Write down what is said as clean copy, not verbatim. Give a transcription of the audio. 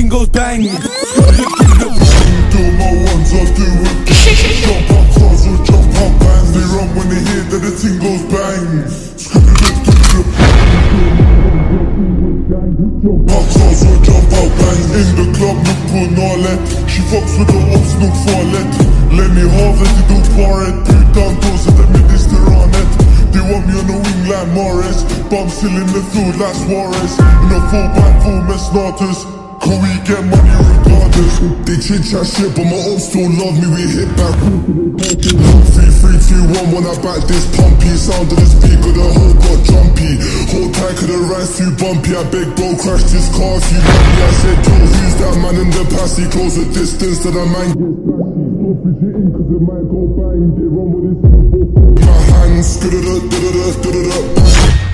thing goes bang. Do my ones, I'll do it. Jump out cars or jump out bands. They run when they hear that the thing goes bang. Jump out cars or jump out bands. In the club, look for Narlet. She fucks with the ops, look for let. Let me half as they do pour it. Put down doors and let me this to run it. They want me on the wing like Morris, but I'm still in the field like Suarez. In a full back, full mess starters. Can we get money regardless? They chit chat shit, but my ops still love me. We hit back. 3, 3, 2, 1. When I back this pumpy sound of the speaker, the whole got jumpy. Hold tight, cause the ride's too bumpy. I beg bro, crash this car if you love me. I said, yo, who's that man in the past? He close the distance to the man. Don't fidget in, cause it might go bang. They run with this. My hands, da-da-da, da-da-da, da-da-da.